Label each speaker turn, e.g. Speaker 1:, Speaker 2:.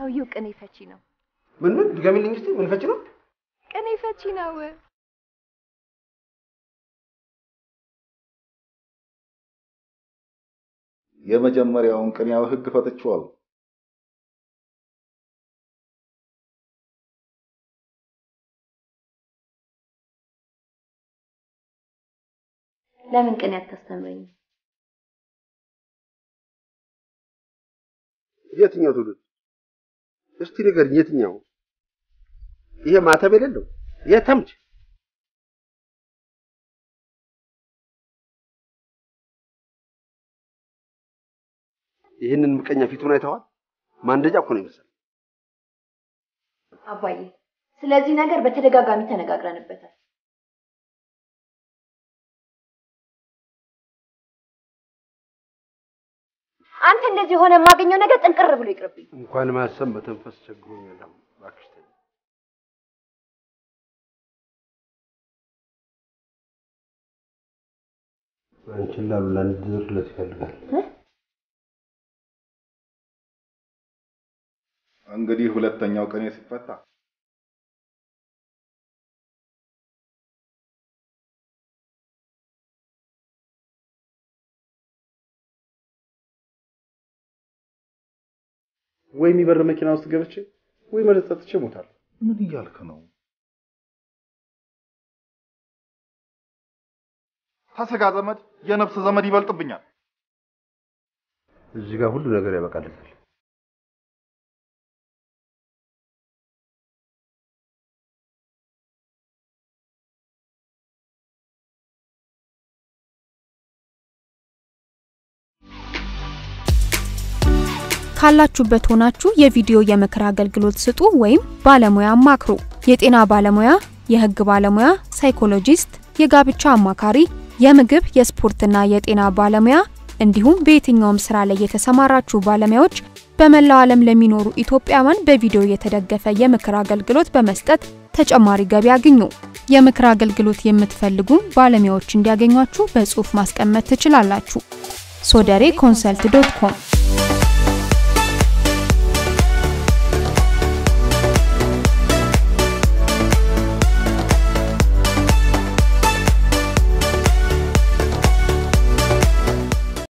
Speaker 1: ሰውየው ቅኔ ፈቺ ነው
Speaker 2: ምን ድጋሚልኝ እስቲ ምን ፈቺ ነው
Speaker 1: ቅኔ ፈቺ ነው
Speaker 3: የመጀመሪያውን ቅኔያው ህግ ፈትቼዋል
Speaker 1: ለምን ቅኔ አታስተምረኝ
Speaker 2: የትኛው ትውልድ እስቲ ንገሪኝ የትኛው ይሄ ማተብ የሌለው የተምች ይሄንን ምቀኛ ፊቱን አይተዋል ማንደጃ እኮ ነው ይመስል
Speaker 1: አባዬ ስለዚህ ነገር በተደጋጋሚ ተነጋግረንበታል አንተ እንደዚህ ሆነ ማገኘው ነገር ጥንቅር ብሎ ይቅርብኝ
Speaker 2: እንኳን ማሰብ መተንፈስ ቸግሮኛል ባክሽ አንቺን ላሉላን ድርለት ይፈልጋል
Speaker 3: እንግዲህ ሁለተኛው ቀን ሲፈታ
Speaker 2: ወይ የሚበር መኪና ውስጥ ገብቼ ወይ መለጸጥቼ ሞታል
Speaker 3: ምን ይያልክ ነው ታሰጋ ዘመድ የነፍስ ዘመድ ይበልጥብኛል
Speaker 2: እዚህ ጋር ሁሉ ነገር ያበቃልታል
Speaker 4: ካላችሁበት ሆናችሁ የቪዲዮ የምክር አገልግሎት ስጡ ወይም ባለሙያ አማክሩ የጤና ባለሙያ የህግ ባለሙያ ሳይኮሎጂስት የጋብቻ አማካሪ የምግብ የስፖርትና የጤና ባለሙያ እንዲሁም በየትኛውም ስራ ላይ የተሰማራችሁ ባለሙያዎች በመላው ዓለም ለሚኖሩ ኢትዮጵያውያን በቪዲዮ የተደገፈ የምክር አገልግሎት በመስጠት ተጨማሪ ገቢ ያገኙ የምክር አገልግሎት የምትፈልጉ ባለሙያዎች እንዲያገኟችሁ በጽሁፍ ማስቀመጥ ትችላላችሁ sodere consult.com